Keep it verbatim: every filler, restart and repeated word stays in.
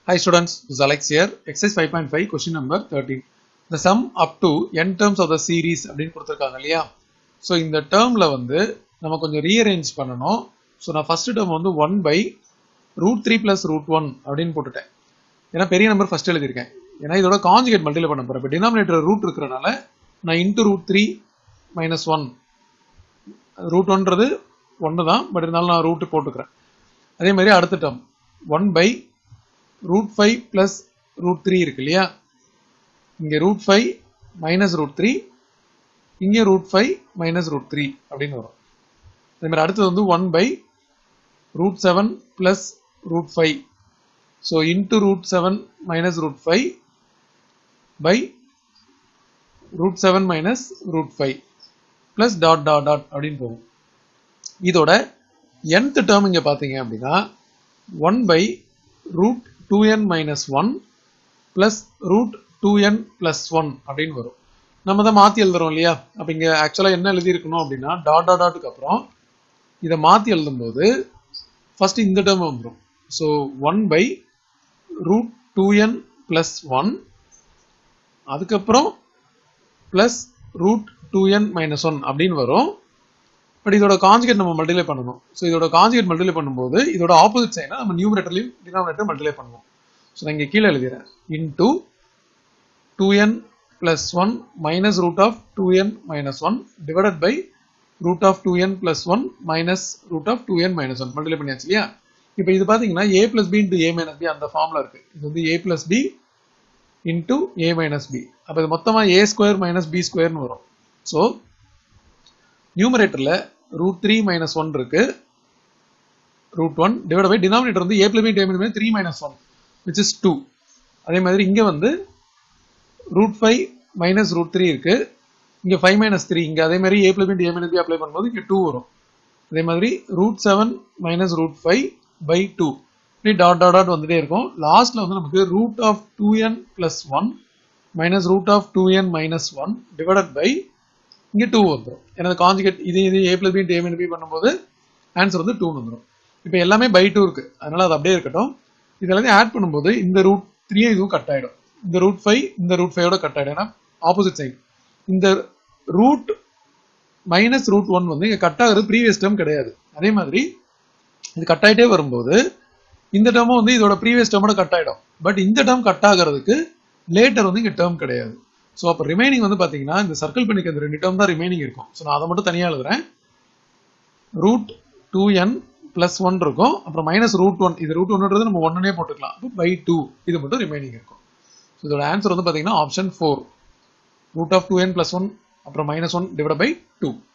Hi students, this is Alex here. Exercise five point five, question number thirteen. The sum up to n terms of the series அப்படின்னு கொடுத்திருக்காங்க இல்லையா? So இந்த termல வந்து நம்ம கொஞ்சம் rearrange பண்ணணும். So நான் first term வந்து one by root three plus root one அப்படின்னு போட்டுட்டேன். ஏன்னா பெரிய நம்பர் first எழுதியிருக்கேன். ஏன்னா இதோட conjugate multiply பண்ண போறேன். இப்போ denominator root இருக்கிறனால நான் into root three minus one. root ஒன்றது ஒன்று தான், பட் இருந்தாலும் நான் root போட்டுக்கிறேன். அதே மாதிரி அடுத்த term one by root five plus root three இருக்கு இல்லையா? இங்க root five minus root three, இங்க root five minus root three அப்படின்னு வரும். அதே மாதிரி அடுத்தது வந்து one by root seven plus root five. So into root seven minus root five by root seven minus root five plus dot dot dot அப்படின்னு போகும். இதோட nth term இங்க பாத்தீங்க அப்படின்னா one by root two n minus one plus root two n plus one அப்படின்னு வரும். நம்ம தான் மாத்தி எழுதுறோம் இல்லையா? அப்ப இங்க ஆக்சுவலா என்ன எழுதி இருக்கணும் அப்படின்னா டாட் டாட் டாட்டுக்கு அப்புறம் இதை மாத்தி எழுதும்போது ஃபர்ஸ்ட் இந்த டேர்ம் வந்துடும். So one by root two n plus one, அதுக்கப்புறம் plus root two n minus one அப்படின்னு வரும். பட் இதோட கான்ஜுகேட் நம்ம மல்டிப்ளை பண்ணணும். ஸோ இதோட கான்ஜுகேட் மல்டிப்ளை பண்ணும்போது இதோட ஆப்போசிட் சைனா நம்ம நியூமரேட்டர்லையும் டினாமினேட்டர் மல்டிப்ளை பண்ணுவோம். ஸோ நான் இங்கே கீழே எழுதுறேன் into two n plus one minus root of two n minus one divided by root of two n plus one minus root of two n minus one multiply பண்ணியாச்சு இல்லையா? இப்போ இது பார்த்தீங்கன்னா A plus B into A minus B அந்த ஃபார்ம்ல இருக்கு. இது வந்து A plus B into A minus B. அப்போ இது மொத்தமாக ஏ ஸ்கொயர் மைனஸ் பி ஸ்கொயர்னு வரும். ஸோ நியூமரேட்டர்ல root three minus one இருக்கு, root one divided by denominator வந்து a plus b divided by three minus one which is two. அதே மாதிரி இங்க வந்து root five minus root three இருக்கு, இங்க five minus three, இங்க அதே மாதிரி a plus b divided by a minus b apply பண்ணும்போது இங்க two வரும். அதே மாதிரி root seven minus root five by two இப்படி டாட் டாட் டாட் வந்துட்டே இருக்கும். லாஸ்ட்ல வந்து நமக்கு root of two n plus one minus root of two n minus one divided by இங்கே டூ வந்துடும். எனது கான்ஜுகேட் இது இது A plus B A minus B பண்ணும்போது ஆன்சர் வந்து டூ வந்துடும். இப்போ எல்லாமே பை டூ இருக்கு, அதனால அது அப்படியே இருக்கட்டும். இது எல்லாத்தையும் ஆட் பண்ணும்போது இந்த ரூட் த்ரீ இதுவும் கட் ஆயிடும், இந்த ரூட் ஃபைவ் இந்த ரூட் ஃபைவோட கட் ஆயிடும். ஏன்னா ஆப்போசிட் சைடு இந்த ரூட் மைனஸ் ரூட் ஒன் வந்து இங்கே கட் ஆகுறது ப்ரீவியஸ் டேர்ம் கிடையாது. அதே மாதிரி இது கட் ஆகிட்டே வரும்போது இந்த டேர்மும் வந்து இதோட ப்ரீவியஸ் டேர்மோட கட் ஆயிடும். பட் இந்த டேர்ம் கட் ஆகிறதுக்கு லேட்டர் வந்து இங்கே டேர்ம் கிடையாது. ஸோ அப்போ ரிமைனிங் வந்து பார்த்தீங்கன்னா இந்த சர்க்கிள் பண்ணிக்க இந்த ரெண்டு டேர்ம் தான் ரிமைனிங் இருக்கும். ஸோ நான் அதை மட்டும் தனியாக எழுதுறேன். Root two n plus one இருக்கும், அப்புறம் மைனஸ் ரூட் ஒன், இது ரூட் ஒன்றது நம்ம ஒன்னே போட்டுக்கலாம். அப்போ பை டூ இது மட்டும் ரிமைனிங் இருக்கும். ஸோ இதோட ஆன்சர் வந்து பார்த்தீங்கன்னா option four, root of two n plus one அப்புறம் minus one divide by two.